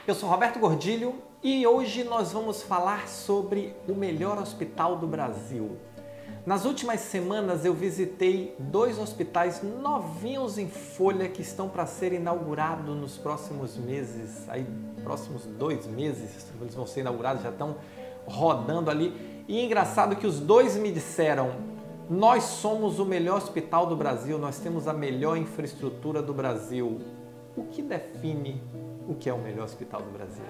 Eu sou Roberto Gordilho e hoje nós vamos falar sobre o melhor hospital do Brasil. Nas últimas semanas eu visitei 2 hospitais novinhos em folha que estão para ser inaugurados nos próximos meses, próximos 2 meses eles vão ser inaugurados, já estão rodando ali. E é engraçado que os 2 me disseram: nós somos o melhor hospital do Brasil, nós temos a melhor infraestrutura do Brasil. O que define o que é o melhor hospital do Brasil?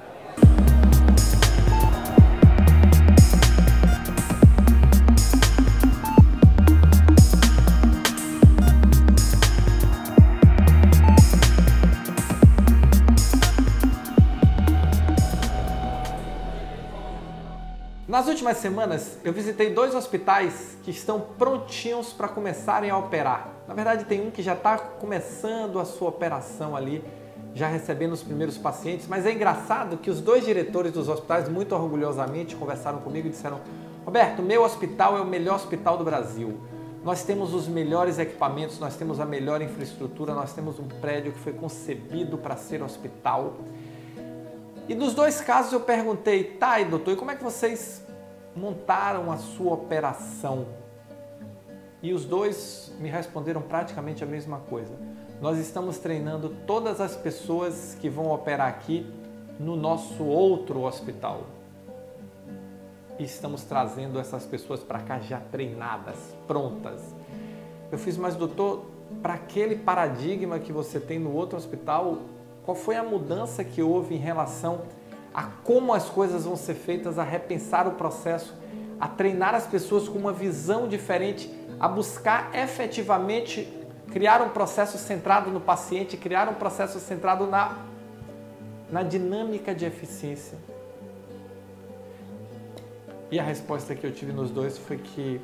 Nas últimas semanas, eu visitei 2 hospitais que estão prontinhos para começarem a operar. Na verdade, tem um que já está começando a sua operação ali, já recebendo os primeiros pacientes, mas é engraçado que os 2 diretores dos hospitais, muito orgulhosamente, conversaram comigo e disseram: Roberto, meu hospital é o melhor hospital do Brasil. Nós temos os melhores equipamentos, nós temos a melhor infraestrutura, nós temos um prédio que foi concebido para ser hospital. E nos 2 casos eu perguntei: tá, e doutor, e como é que vocês montaram a sua operação? E os 2 me responderam praticamente a mesma coisa. Nós estamos treinando todas as pessoas que vão operar aqui no nosso outro hospital. E estamos trazendo essas pessoas para cá já treinadas, prontas. Eu fiz: mas doutor, para aquele paradigma que você tem no outro hospital, qual foi a mudança que houve em relação a como as coisas vão ser feitas, a repensar o processo, a treinar as pessoas com uma visão diferente, a buscar efetivamente criar um processo centrado no paciente, criar um processo centrado na dinâmica de eficiência? E a resposta que eu tive nos 2 foi que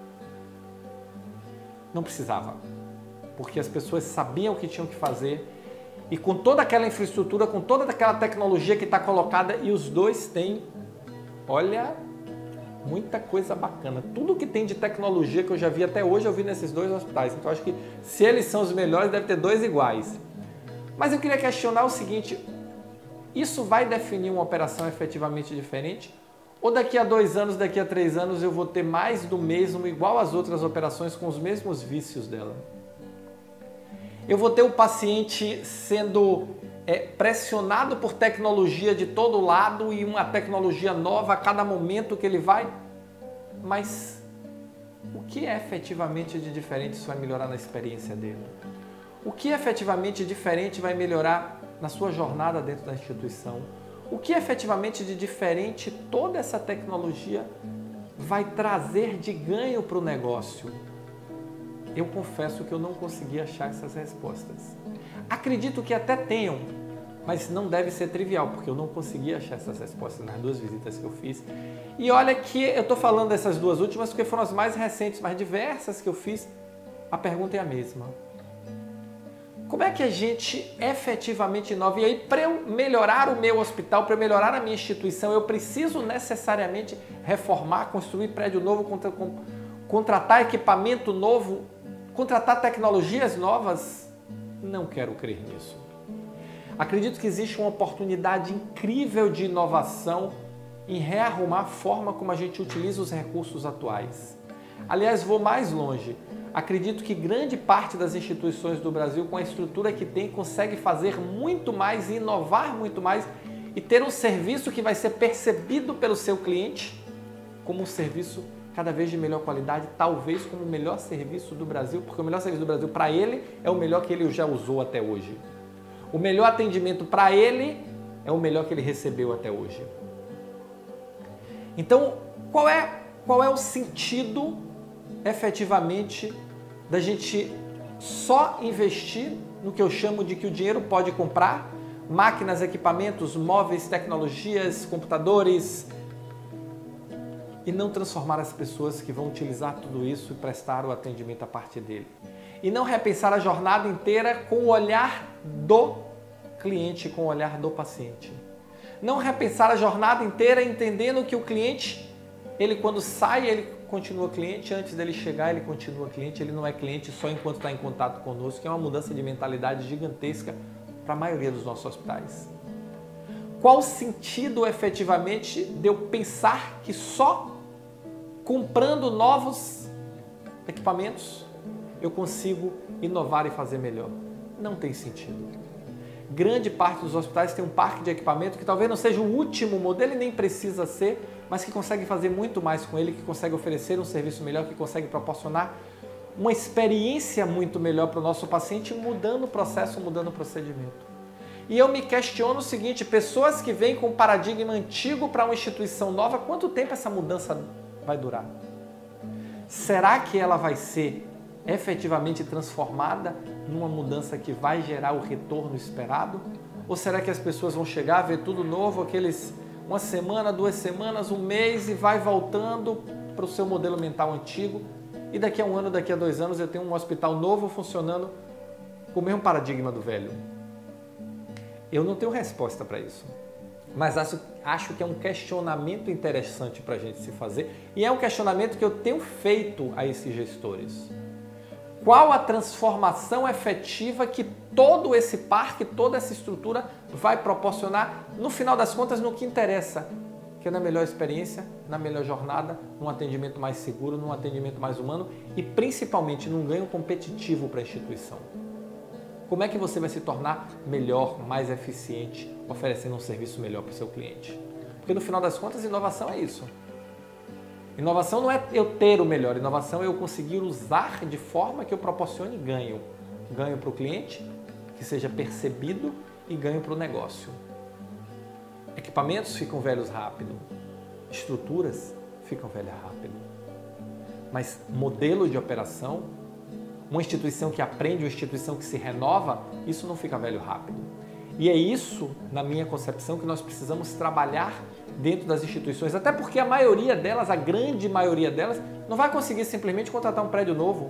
não precisava, porque as pessoas sabiam o que tinham que fazer. E com toda aquela infraestrutura, com toda aquela tecnologia que está colocada, e os 2 têm, olha, muita coisa bacana. Tudo que tem de tecnologia que eu já vi até hoje, eu vi nesses 2 hospitais. Então, acho que se eles são os melhores, deve ter 2 iguais. Mas eu queria questionar o seguinte: isso vai definir uma operação efetivamente diferente? Ou daqui a 2 anos, daqui a 3 anos, eu vou ter mais do mesmo, igual às outras operações, com os mesmos vícios dela? Eu vou ter o paciente sendo pressionado por tecnologia de todo lado e uma tecnologia nova a cada momento que ele vai. Mas o que é efetivamente de diferente isso vai melhorar na experiência dele? O que efetivamente diferente vai melhorar na sua jornada dentro da instituição? O que efetivamente de diferente toda essa tecnologia vai trazer de ganho para o negócio? Eu confesso que eu não consegui achar essas respostas. Acredito que até tenham, mas não deve ser trivial, porque eu não consegui achar essas respostas nas 2 visitas que eu fiz. E olha que eu estou falando dessas 2 últimas porque foram as mais recentes, mas diversas que eu fiz, a pergunta é a mesma. Como é que a gente efetivamente inova? E aí, para eu melhorar o meu hospital, para eu melhorar a minha instituição, eu preciso necessariamente reformar, construir prédio novo, contratar equipamento novo, contratar tecnologias novas? Não quero crer nisso. Acredito que existe uma oportunidade incrível de inovação em rearrumar a forma como a gente utiliza os recursos atuais. Aliás, vou mais longe. Acredito que grande parte das instituições do Brasil, com a estrutura que tem, consegue fazer muito mais, inovar muito mais e ter um serviço que vai ser percebido pelo seu cliente como um serviço cada vez de melhor qualidade, talvez como o melhor serviço do Brasil, porque o melhor serviço do Brasil para ele é o melhor que ele já usou até hoje. O melhor atendimento para ele é o melhor que ele recebeu até hoje. Então, qual é o sentido efetivamente da gente só investir no que eu chamo de que o dinheiro pode comprar? Máquinas, equipamentos, móveis, tecnologias, computadores, e não transformar as pessoas que vão utilizar tudo isso e prestar o atendimento a partir dele. E não repensar a jornada inteira com o olhar do cliente, com o olhar do paciente. Não repensar a jornada inteira entendendo que o cliente, ele quando sai, ele continua cliente, antes dele chegar ele continua cliente, ele não é cliente só enquanto está em contato conosco, que é uma mudança de mentalidade gigantesca para a maioria dos nossos hospitais. Qual o sentido efetivamente de eu pensar que só comprando novos equipamentos eu consigo inovar e fazer melhor? Não tem sentido. Grande parte dos hospitais tem um parque de equipamento que talvez não seja o último modelo e nem precisa ser, mas que consegue fazer muito mais com ele, que consegue oferecer um serviço melhor, que consegue proporcionar uma experiência muito melhor para o nosso paciente, mudando o processo, mudando o procedimento. E eu me questiono o seguinte, pessoas que vêm com um paradigma antigo para uma instituição nova, quanto tempo essa mudança vai durar? Será que ela vai ser efetivamente transformada numa mudança que vai gerar o retorno esperado? Ou será que as pessoas vão chegar a ver tudo novo, aqueles uma semana, 2 semanas, um mês e vai voltando para o seu modelo mental antigo e daqui a 1 ano, daqui a 2 anos eu tenho um hospital novo funcionando com o mesmo paradigma do velho? Eu não tenho resposta para isso, mas acho que é um questionamento interessante para a gente se fazer e é um questionamento que eu tenho feito a esses gestores. Qual a transformação efetiva que todo esse parque, toda essa estrutura vai proporcionar, no final das contas, no que interessa, que é na melhor experiência, na melhor jornada, num atendimento mais seguro, num atendimento mais humano e principalmente num ganho competitivo para a instituição. Como é que você vai se tornar melhor, mais eficiente, oferecendo um serviço melhor para o seu cliente? Porque no final das contas, inovação é isso. Inovação não é eu ter o melhor, inovação é eu conseguir usar de forma que eu proporcione ganho. Ganho para o cliente, que seja percebido, e ganho para o negócio. Equipamentos ficam velhos rápido, estruturas ficam velhas rápido. Mas modelo de operação, uma instituição que aprende, uma instituição que se renova, isso não fica velho rápido. E é isso, na minha concepção, que nós precisamos trabalhar dentro das instituições, até porque a maioria delas, a grande maioria delas, não vai conseguir simplesmente contratar um prédio novo,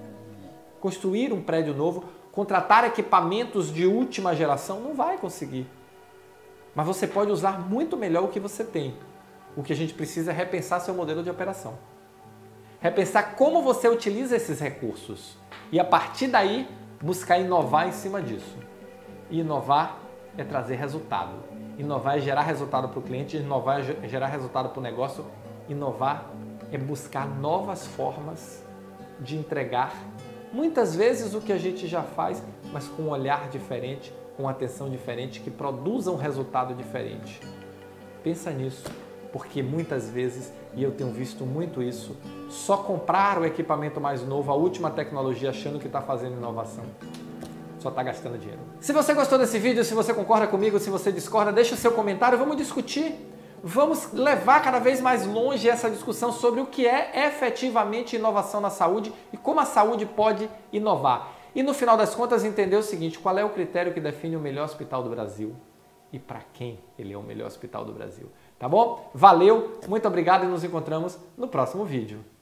construir um prédio novo, contratar equipamentos de última geração, não vai conseguir. Mas você pode usar muito melhor o que você tem. O que a gente precisa é repensar seu modelo de operação. Repensar como você utiliza esses recursos e a partir daí buscar inovar em cima disso. E inovar é trazer resultado. Inovar é gerar resultado para o cliente, inovar é gerar resultado para o negócio. Inovar é buscar novas formas de entregar, muitas vezes o que a gente já faz, mas com um olhar diferente, com uma atenção diferente, que produza um resultado diferente. Pensa nisso, porque muitas vezes, e eu tenho visto muito isso, só comprar o equipamento mais novo, a última tecnologia, achando que está fazendo inovação. Só está gastando dinheiro. Se você gostou desse vídeo, se você concorda comigo, se você discorda, deixa o seu comentário, vamos discutir. Vamos levar cada vez mais longe essa discussão sobre o que é efetivamente inovação na saúde e como a saúde pode inovar. E no final das contas entender o seguinte, qual é o critério que define o melhor hospital do Brasil e para quem ele é o melhor hospital do Brasil. Tá bom? Valeu, muito obrigado e nos encontramos no próximo vídeo.